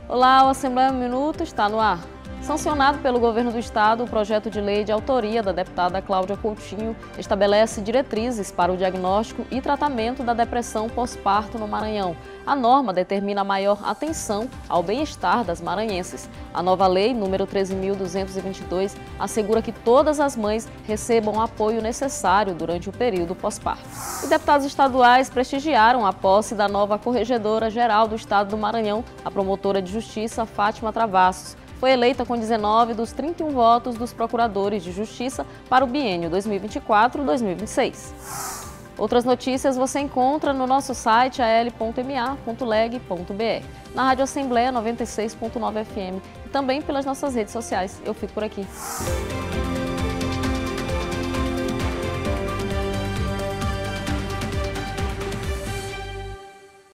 Olá, o Assembleia Minuto está no ar. Sancionado pelo Governo do Estado, o projeto de lei de autoria da deputada Cláudia Coutinho estabelece diretrizes para o diagnóstico e tratamento da depressão pós-parto no Maranhão. A norma determina maior atenção ao bem-estar das maranhenses. A nova lei, número 13.222, assegura que todas as mães recebam o apoio necessário durante o período pós-parto. E deputados estaduais prestigiaram a posse da nova Corregedora-Geral do Estado do Maranhão, a promotora de Justiça Fátima Travassos. Foi eleita com 19 dos 31 votos dos procuradores de justiça para o biênio 2024-2026. Outras notícias você encontra no nosso site al.ma.leg.br, na Rádio Assembleia 96.9 FM e também pelas nossas redes sociais. Eu fico por aqui.